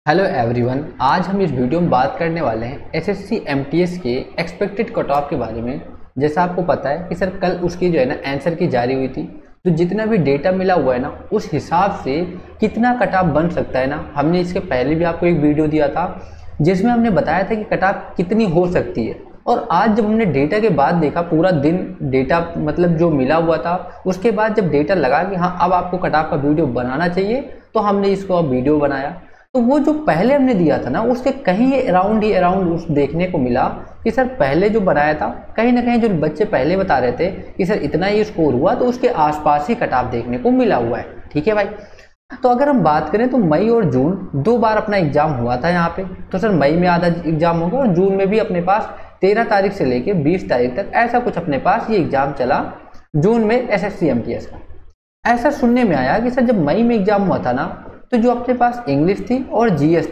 Hello everyone, आज हम इस वीडियो में बात करने वाले हैं एसएससी एमटीएस के एक्सपेक्टेड कट ऑफ के बारे में। जैसा आपको पता है कि सर कल उसकी जो है ना आंसर की जारी हुई थी, तो जितना भी डेटा मिला हुआ है ना उस हिसाब से कितना कट ऑफ बन सकता है ना, हमने इसके पहले भी आपको एक वीडियो दिया था जिसमें हमने बताया था कि कट ऑफ कितनी हो सकती है। और आज जब हमने डेटा के बाद देखा, पूरा दिन डेटा मतलब जो मिला हुआ था, उसके बाद जब डेटा लगा कि हाँ अब आपको कट ऑफ का वीडियो बनाना चाहिए, तो हमने इसको अब वीडियो बनाया। तो वो जो पहले हमने दिया था ना उसके कहीं अराउंड उस देखने को मिला कि सर पहले जो बनाया था कहीं ना कहीं जो बच्चे पहले बता रहे थे कि सर इतना ही स्कोर हुआ, तो उसके आसपास ही कट ऑफ देखने को मिला हुआ है। ठीक है भाई, तो अगर हम बात करें तो मई और जून दो बार अपना एग्जाम हुआ था यहाँ पे। तो सर मई में आधा एग्जाम होगा और जून में भी अपने पास 13 तारीख से लेके 20 तारीख तक ऐसा कुछ अपने पास ये एग्जाम चला जून में एसएससी एमटीएस का। ऐसा सुनने में आया कि सर जब मई में एग्जाम हुआ था ना, तो जो अपने पास इंग्लिश थी और जीएस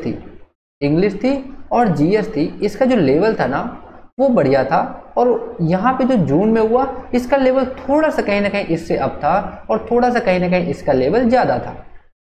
थी, इसका जो लेवल था ना वो बढ़िया था। और यहाँ पे जो जून में हुआ इसका लेवल थोड़ा सा कहीं ना कहीं इससे अप था और थोड़ा सा कहीं ना कहीं इसका लेवल ज़्यादा था।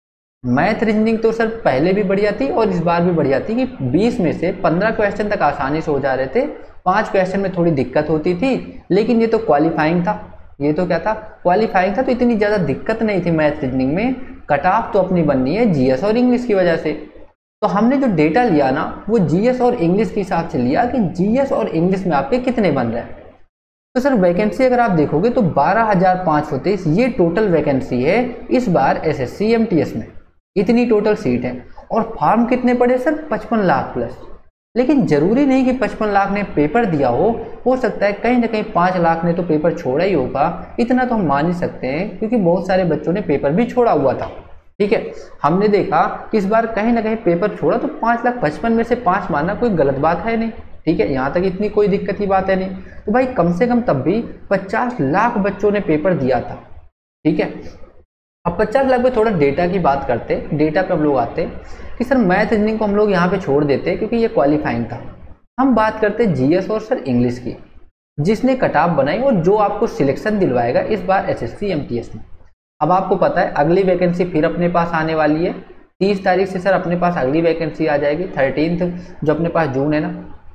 मैथ रीजनिंग तो सर पहले भी बढ़िया थी और इस बार भी बढ़िया थी कि 20 में से 15 क्वेश्चन तक आसानी से हो जा रहे थे। 5 क्वेश्चन में थोड़ी दिक्कत होती थी, लेकिन ये तो क्वालिफाइंग था, ये तो क्या था, क्वालिफाइंग था, तो इतनी ज़्यादा दिक्कत नहीं थी मैथ रीजनिंग में। कट ऑफ तो अपनी बननी है जीएस और इंग्लिश की वजह से। तो हमने जो डेटा लिया ना वो जीएस और इंग्लिश के हिसाब से लिया कि जीएस और इंग्लिश में आपके कितने बन रहे हैं। तो सर वैकेंसी अगर आप देखोगे तो 12,523 ये टोटल वैकेंसी है इस बार एसएससी एमटीएस में, इतनी टोटल सीट है। और फॉर्म कितने पड़े सर, 55 लाख प्लस। लेकिन जरूरी नहीं कि 55 लाख ने पेपर दिया हो सकता है कहीं ना कहीं 5 लाख ने तो पेपर छोड़ा ही होगा, इतना तो हम मान ही सकते हैं क्योंकि बहुत सारे बच्चों ने पेपर भी छोड़ा हुआ था। ठीक है, हमने देखा कि इस बार कहीं ना कहीं पेपर छोड़ा, तो 5,55,000 में से 5 मानना कोई गलत बात है नहीं। ठीक है, यहाँ तक इतनी कोई दिक्कत की बात है नहीं। तो भाई कम से कम तब भी 50 लाख बच्चों ने पेपर दिया था। ठीक है, अब 50 लाख पे थोड़ा डेटा की बात करते, डेटा पे हम लोग आते कि सर मैथ रीजनिंग को हम लोग यहाँ पे छोड़ देते क्योंकि ये क्वालिफाइंग था। हम बात करते जीएस और सर इंग्लिश की, जिसने कट ऑफ बनाई और जो आपको सिलेक्शन दिलवाएगा इस बार एसएससी एमटीएस में। अब आपको पता है अगली वैकेंसी फिर अपने पास आने वाली है 30 तारीख से। सर अपने पास अगली वैकेंसी आ जाएगी 13 जो अपने पास जून है ना,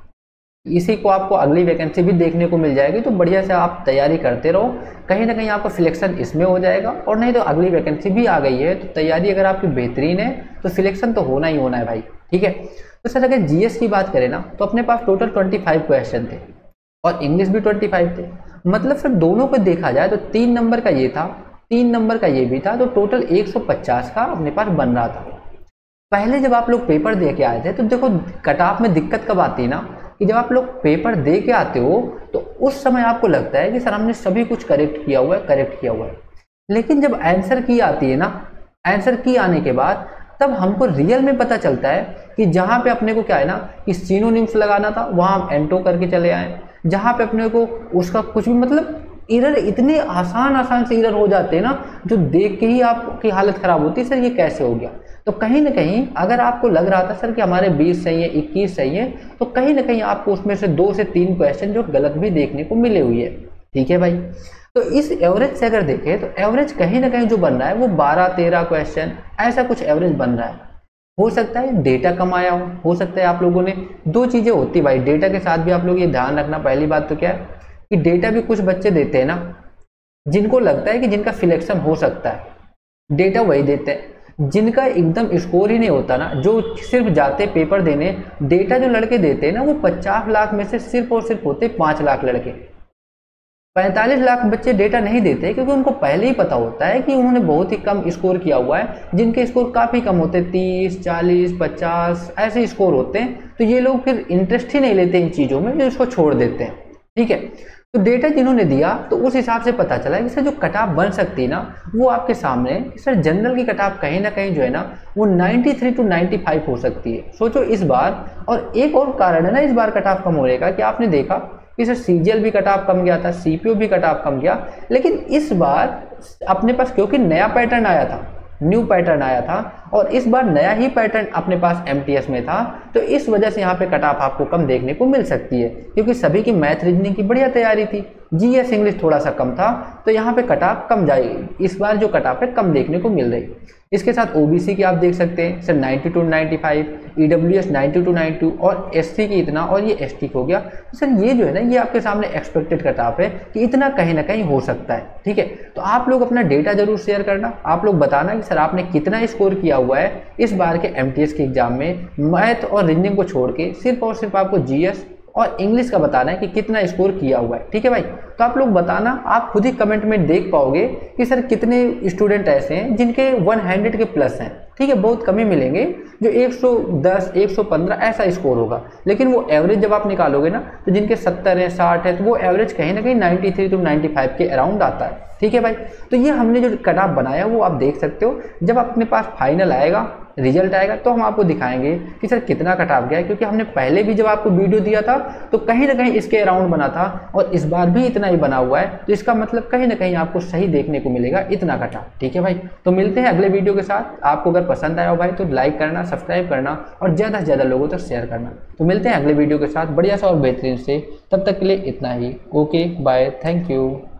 इसी को आपको अगली वैकेंसी भी देखने को मिल जाएगी। तो बढ़िया से आप तैयारी करते रहो, कहीं ना कहीं आपका सिलेक्शन इसमें हो जाएगा। और नहीं तो अगली वैकेंसी भी आ गई है, तो तैयारी अगर आपकी बेहतरीन है तो सिलेक्शन तो होना ही होना है भाई। ठीक है, तो सर अगर जीएस की बात करें ना तो अपने पास टोटल 25 क्वेश्चन थे और इंग्लिश भी 25 थे। मतलब सर दोनों को देखा जाए तो 3 नंबर का ये था, 3 नंबर का ये भी था, तो टोटल 150 का अपने पास बन रहा था। पहले जब आप लोग पेपर दे के आए थे तो देखो कट ऑफ में दिक्कत कब आती है ना, कि जब आप लोग पेपर दे के आते हो तो उस समय आपको लगता है कि सर हमने सभी कुछ करेक्ट किया हुआ है। लेकिन जब आंसर की आती है ना, आंसर की आने के बाद तब हमको रियल में पता चलता है कि जहाँ पे अपने को क्या है ना कि सिनोनिम्स लगाना था वहाँ हम एंटो करके चले आए। जहाँ पे अपने को उसका कुछ भी मतलब इरर, इतने आसान से इरर हो जाते हैं ना जो देख के ही आपकी हालत खराब होती है, सर ये कैसे हो गया। तो कहीं ना कहीं अगर आपको लग रहा था सर कि हमारे 20 सही है 21 सही है, तो कहीं ना कहीं आपको उसमें से 2 से 3 क्वेश्चन जो गलत भी देखने को मिले हुई है। ठीक है भाई, तो इस एवरेज से अगर देखें तो एवरेज कहीं ना कहीं जो बन रहा है वो 12-13 क्वेश्चन ऐसा कुछ एवरेज बन रहा है। हो सकता है डेटा कम आया हो सकता है आप लोगों ने, 2 चीजें होती भाई डेटा के साथ भी आप लोग ये ध्यान रखना। पहली बात तो क्या है कि डेटा भी कुछ बच्चे देते हैं ना जिनको लगता है कि जिनका सिलेक्शन हो सकता है, डेटा वही देते हैं जिनका एकदम स्कोर ही नहीं होता ना, जो सिर्फ जाते पेपर देने। डेटा जो लड़के देते हैं ना वो 50 लाख में से सिर्फ और सिर्फ होते 5 लाख लड़के। 45 लाख बच्चे डेटा नहीं देते क्योंकि उनको पहले ही पता होता है कि उन्होंने बहुत ही कम स्कोर किया हुआ है। जिनके स्कोर काफ़ी कम होते 30, 40, 50 ऐसे स्कोर होते हैं, तो ये लोग फिर इंटरेस्ट ही नहीं लेते इन चीज़ों में, जो इसको छोड़ देते हैं। ठीक है, तो डेटा जिन्होंने दिया तो उस हिसाब से पता चला कि सर जो कट ऑफ बन सकती है ना वो आपके सामने सर जनरल की कट ऑफ कहीं ना कहीं जो है ना वो 93 to 95 हो सकती है। सोचो इस बार। और एक और कारण है ना इस बार कट ऑफ कम होने का कि आपने देखा कि सर सीजीएल भी कट ऑफ कम गया था, सीपीओ भी कट ऑफ कम गया, लेकिन इस बार अपने पास क्योंकि नया पैटर्न आया था, न्यू पैटर्न आया था और इस बार नया ही पैटर्न अपने पास एमटीएस में था, तो इस वजह से यहाँ पे कट ऑफ आपको कम देखने को मिल सकती है। क्योंकि सभी की मैथ रीजनिंग की बढ़िया तैयारी थी, जीएस इंग्लिश थोड़ा सा कम था, तो यहाँ पे कट ऑफ कम जाएगी, इस बार जो कट ऑफ है कम देखने को मिल रही। इसके साथ ओबीसी की आप देख सकते हैं सर 92 to 95, ईडब्ल्यूएस 92 to 92 और एससी की इतना, और ये एसटी हो गया। तो सर ये जो है ना, ये आपके सामने एक्सपेक्टेड कट ऑफ है कि इतना कहीं ना कहीं हो सकता है, ठीक है। तो आप लोग अपना डेटा जरूर शेयर करना, आप लोग बताना कि सर आपने कितना स्कोर किया हुआ है इस बार के एमटीएस के एग्जाम में, मैथ और रीजनिंग को छोड़ के सिर्फ और सिर्फ आपको जीएस और इंग्लिश का बताना है कि कितना स्कोर किया हुआ है, ठीक है भाई। तो आप लोग बताना, आप खुद ही कमेंट में देख पाओगे कि सर कितने स्टूडेंट ऐसे हैं जिनके 100 के प्लस हैं, ठीक है। बहुत कम ही मिलेंगे जो 110 115 ऐसा स्कोर होगा, लेकिन वो एवरेज जब आप निकालोगे ना, तो जिनके 70 है 60 है, तो वो एवरेज कहीं ना कहीं 93 to 95 के अराउंड आता है, ठीक है भाई। तो ये हमने जो कट ऑफ बनाया वो आप देख सकते हो। जब अपने पास फाइनल आएगा, रिजल्ट आएगा, तो हम आपको दिखाएंगे कि सर कितना कट ऑफ गया है, क्योंकि हमने पहले भी जब आपको वीडियो दिया था तो कहीं ना कहीं इसके अराउंड बना था, और इस बार भी इतना ही बना हुआ है, तो इसका मतलब कहीं ना कहीं आपको सही देखने को मिलेगा इतना कट ऑफ, ठीक है भाई। तो मिलते हैं अगले वीडियो के साथ। आपको अगर पसंद आया हो भाई तो लाइक करना, सब्सक्राइब करना और ज़्यादा से ज़्यादा लोगों तक शेयर करना। तो मिलते हैं अगले वीडियो के साथ बढ़िया सा और बेहतरीन से, तब तक के लिए इतना ही। Okay bye, thank you.